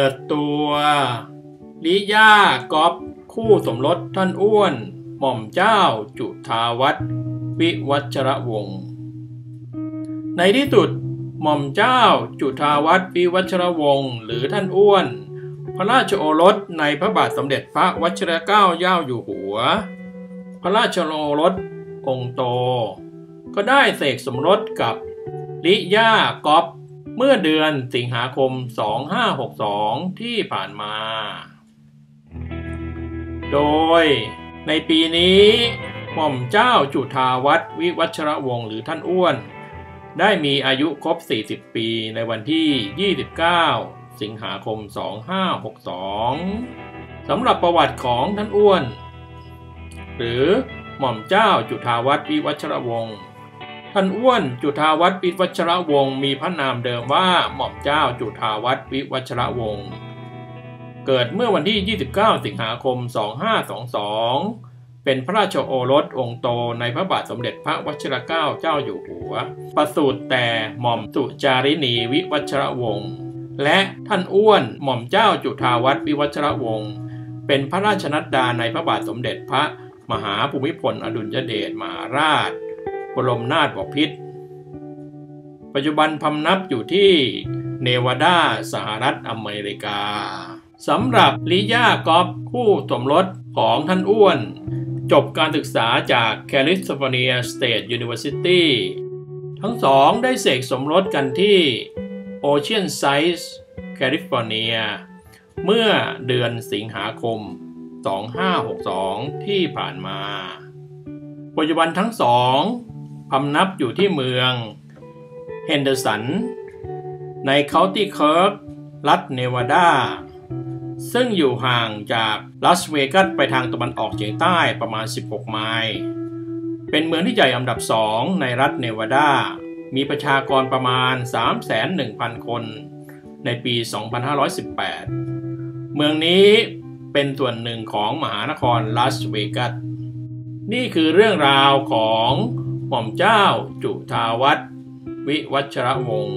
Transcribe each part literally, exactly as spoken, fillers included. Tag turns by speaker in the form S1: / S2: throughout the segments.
S1: ปิดตัวลิย่าก๊อฟคู่สมรสท่านอ้วนหม่อมเจ้าจุฑาวัฒน์วิวัชรวงศ์ในที่สุดหม่อมเจ้าจุฑาวัฒน์วิวัชรวงศ์หรือท่านอ้วนพระราชโอรสในพระบาทสมเด็จพระวชิรเกล้าเจ้าอยู่หัวพระราชโอรสองค์โตก็ได้เสกสมรสกับลิย่าก๊อฟเมื่อเดือนสิงหาคมสองพันห้าร้อยหกสิบสองที่ผ่านมาโดยในปีนี้หม่อมเจ้าจุฑาวัฒน์วิวัชรวงศ์หรือท่านอ้วนได้มีอายุครบสี่สิบปีในวันที่ยี่สิบเก้าสิงหาคมสองพันห้าร้อยหกสิบสองสำหรับประวัติของท่านอ้วนหรือหม่อมเจ้าจุฑาวัฒน์วิวัชรวงศ์ท่านอ้วนจุฑาวัฒน์วิวัชรวงศ์มีพระนามเดิมว่าหม่อมเจ้าจุฑาวัฒน์วิวัชรวงศ์เกิดเมื่อวันที่ยี่สิบเก้าสิงหาคมสองพันห้าร้อยยี่สิบสองเป็นพระราชโอรสองค์โตในพระบาทสมเด็จพระวชิรเกล้าเจ้าอยู่หัวประสูติแต่หม่อมสุจารินีวิวัชรวงศ์และท่านอ้วนหม่อมเจ้าจุฑาวัฒน์วิวัชรวงศ์เป็นพระราชนัดดาในพระบาทสมเด็จพระมหาภูมิพลอดุลยเดชมหาราชบรมนาถบพิตรปัจจุบันพำนักอยู่ที่เนวาดาสหรัฐอเมริกาสำหรับลิย่าก๊อฟคู่สมรสของท่านอ้วนจบการศึกษาจากแคลิฟอร์เนียสเตทยูนิเวอร์ซิตี้ทั้งสองได้เสกสมรสกันที่โอเชียนไซด์แคลิฟอร์เนียเมื่อเดือนสิงหาคมสองพันห้าร้อยหกสิบสองที่ผ่านมาปัจจุบันทั้งสองพำนักอยู่ที่เมืองเฮนเดอร์สันในเคานตี้เคิร์กรัฐเนวาดาซึ่งอยู่ห่างจากลาสเวกัสไปทางตะวันออกเฉียงใต้ประมาณสิบหกไมล์เป็นเมืองที่ใหญ่อันดับสองในรัฐเนวาดามีประชากรประมาณ สามแสนหนึ่งพัน คนในปี สองพันห้าร้อยสิบแปด เมืองนี้เป็นส่วนหนึ่งของมหานครลาสเวกัสนี่คือเรื่องราวของหม่อมเจ้าจุฑาวัฒน์วิวัชรวงศ์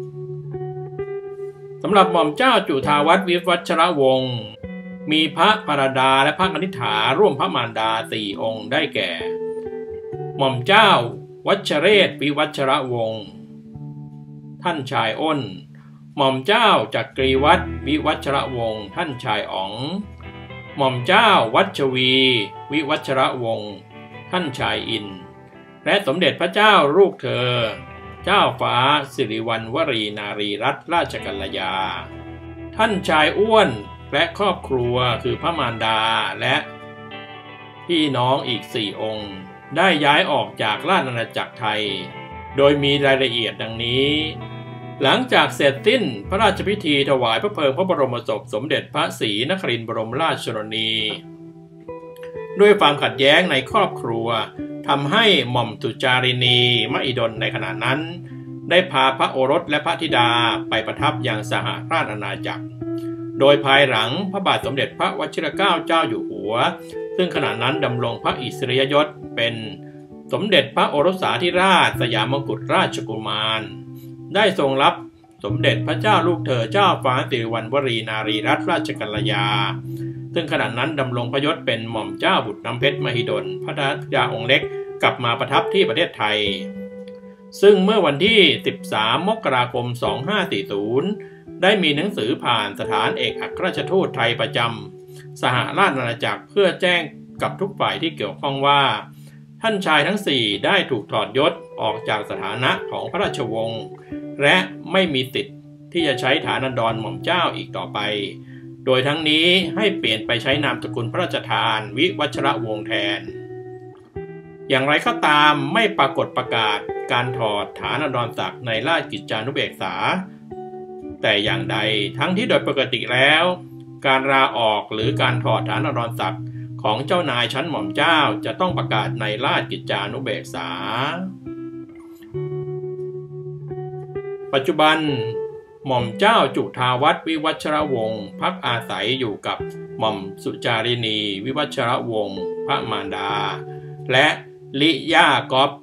S1: สำหรับหม่อมเจ้าจุฑาวัฒน์วิวัชรวงศ์มีพระปรดาและพระกนิษฐาร่วมพระมารดาสี่องค์ได้แก่หม่อมเจ้าวัชเรศวิวัชรวงศ์ท่านชายอ้นหม่อมเจ้าจักรีวัฒน์วิวัชรวงศ์ท่านชายอ๋องหม่อมเจ้าวัชวีวิวัชรวงศ์ท่านชายอินและสมเด็จพระเจ้าลูกเธอเจ้าฟ้าสิริวัณวรีนารีรัตนราชกัลยาท่านชายอ้วนและครอบครัวคือพระมารดาและพี่น้องอีกสี่องค์ได้ย้ายออกจากราชอาณาจักรไทยโดยมีรายละเอียดดังนี้หลังจากเสร็จสิ้นพระราชพิธีถวายพระเพลิงพระบรมศพสมเด็จพระศรีนครินทร์บรมราชชนนีด้วยความขัดแย้งในครอบครัวทำให้หม่อมสุจารินีมหิดลในขณะนั้นได้พาพระโอรสและพระธิดาไปประทับยังสหราชอาณาจักรโดยภายหลังพระบาทสมเด็จพระวชิรเกล้าเจ้าอยู่หัวซึ่งขณะนั้นดำรงพระอิสริยยศเป็นสมเด็จพระโอรสาธิราชสยามกุฎราชกุมารได้ทรงรับสมเด็จพระเจ้าลูกเธอเจ้าฟ้าสิริวัณวรีนารีรัตนราชกัลยาซึ่งขณะนั้นดำรงพระยศเป็นหม่อมเจ้าบุตรน้ำเพชรมหิดลพระธิดาองค์เล็กกลับมาประทับที่ประเทศไทยซึ่งเมื่อวันที่สิบสามมกราคมสองพันห้าร้อยสี่สิบได้มีหนังสือผ่านสถานเอกอัครราชทูตไทยประจำสหราชอาณาจักรเพื่อแจ้งกับทุกฝ่ายที่เกี่ยวข้องว่าท่านชายทั้งสี่ได้ถูกถอดยศออกจากสถานะของพระราชวงศ์และไม่มีสิทธิ์ที่จะใช้ฐานันดรหม่อมเจ้าอีกต่อไปโดยทั้งนี้ให้เปลี่ยนไปใช้นามสกุลพระราชทานวิวัชรวงศ์แทนอย่างไรก็ตามไม่ปรากฏประกาศการถอดฐานันดรศักดิ์ในราชกิจจานุเบกษาแต่อย่างใดทั้งที่โดยปกติแล้วการลาออกหรือการถอดฐานันดรศักดิ์ของเจ้านายชั้นหม่อมเจ้าจะต้องประกาศในราชกิจจานุเบกษาปัจจุบันหม่อมเจ้าจุฑาวัฒน์วิวัชรวงศ์พักอาศัยอยู่กับหม่อมสุจารินีวิวัชรวงศ์พระมารดาและลิย่าก๊อฟ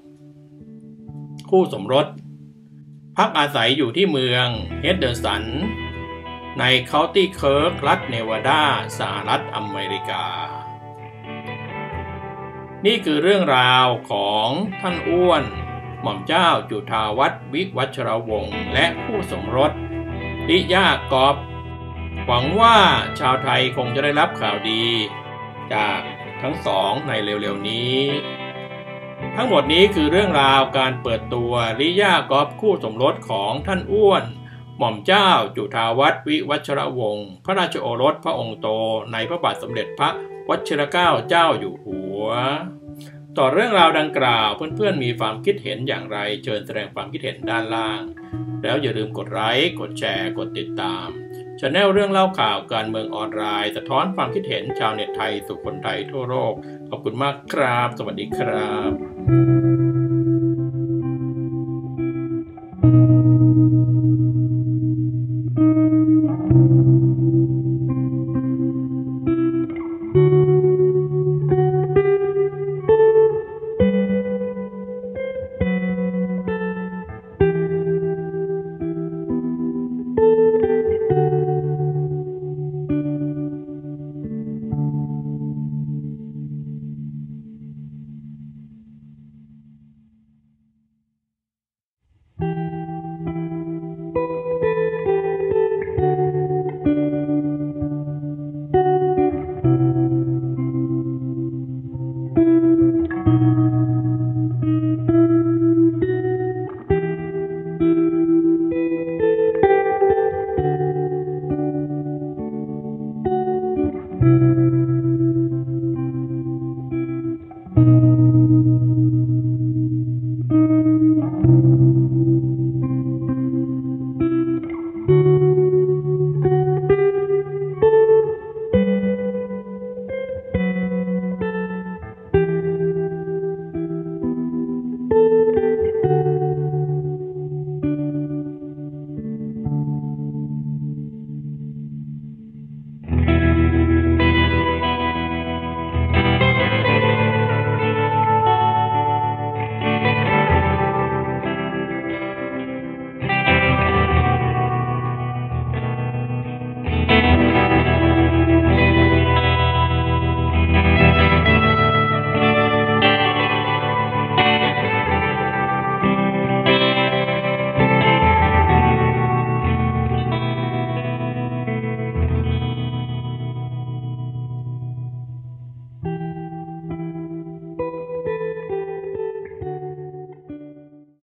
S1: คู่สมรสพักอาศัยอยู่ที่เมืองเฮดเดอร์สันในเคานตี้เคิร์กรัฐเนวาดาสหรัฐอเมริกานี่คือเรื่องราวของท่านอ้วนหม่อมเจ้าจุฑาวัฒน์วิวัชรวงศ์และคู่สมรสลิยากอบหวังว่าชาวไทยคงจะได้รับข่าวดีจากทั้งสองในเร็วๆนี้ทั้งหมดนี้คือเรื่องราวการเปิดตัวลิยากอบคู่สมรสของท่านอ้วนหม่อมเจ้าจุฑาวัฒน์วิวัชรวงศ์พระราชโอรสพระองค์โตในพระบาทสมเด็จพระวชิรเกล้าเจ้าอยู่หัวต่อเรื่องราวดังกล่าวเพื่อนๆมีความคิดเห็นอย่างไรเชิญแสดงความคิดเห็นด้านล่างแล้วอย่าลืมกดไลค์กดแชร์กดติดตามChannel เรื่องเล่าข่าวการเมืองออนไลน์สะท้อนความคิดเห็นชาวเน็ตไทยสู่คนไทยทั่วโลกขอบคุณมากครับสวัสดีครับ